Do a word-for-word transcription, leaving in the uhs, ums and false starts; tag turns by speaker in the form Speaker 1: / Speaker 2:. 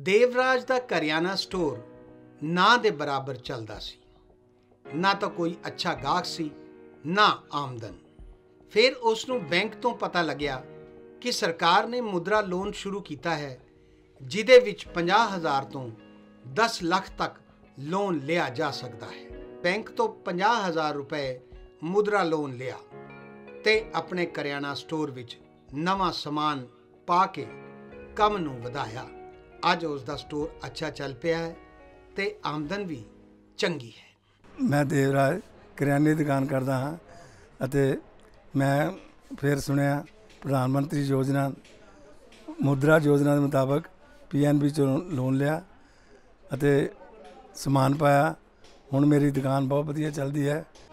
Speaker 1: ਦੇਵਰਾਜ ਦਾ ਕਰਿਆਨਾ store ਨਾ ਦੇ ਬਰਾਬਰ ਚੱਲਦਾ ਸੀ। ਨਾ ਤਾਂ ਕੋਈ ਅੱਛਾ ਗਾਹਕ ਸੀ, ਨਾ ਆਮਦਨ। ਫਿਰ ਉਸ ਨੂੰ ਬੈਂਕ ਤੋਂ ਪਤਾ ਲੱਗਿਆ ਕਿ ਸਰਕਾਰ ਨੇ ਮੁਦਰਾ ਲੋਨ ਸ਼ੁਰੂ ਕੀਤਾ ਹੈ, ਜਿਹਦੇ ਵਿੱਚ ਪੰਜਾਹ ਹਜ਼ਾਰ ਤੋਂ ਦਸ ਲੱਖ ਤੱਕ ਲੋਨ ਲਿਆ ਜਾ ਸਕਦਾ ਹੈ। ਬੈਂਕ ਤੋਂ ਪੰਜਾਹ ਹਜ਼ਾਰ ਰੁਪਏ ਮੁਦਰਾ ਲੋਨ ਲਿਆ ਤੇ ਆਪਣੇ ਕਰਿਆਨਾ ਸਟੋਰ ਵਿੱਚ ਨਵਾਂ ਸਮਾਨ ਪਾ ਕੇ ਕੰਮ ਨੂੰ ਵਧਾਇਆ। ਅੱਜ ਉਸ ਦਾ ਸਟੋਰ ਅੱਛਾ ਚੱਲ ਪਿਆ ਹੈ ਤੇ ਆਮਦਨ ਵੀ ਚੰਗੀ ਹੈ।
Speaker 2: ਮੈਂ ਦੇਵਰਾਜ ਕਰਿਆਨੇ ਦੀ ਦੁਕਾਨ ਕਰਦਾ ਹਾਂ ਅਤੇ ਮੈਂ ਫਿਰ ਸੁਣਿਆ ਪ੍ਰਧਾਨ ਮੰਤਰੀ ਯੋਜਨਾ ਮੁਦਰਾ ਯੋਜਨਾ ਦੇ ਮੁਤਾਬਕ ਪੀ ਐਨ ਬੀ 'ਚੋਂ ਲੋਨ ਲਿਆ ਅਤੇ ਸਮਾਨ ਪਾਇਆ। ਹੁਣ ਮੇਰੀ ਦੁਕਾਨ ਬਹੁਤ ਵਧੀਆ ਚੱਲਦੀ ਹੈ।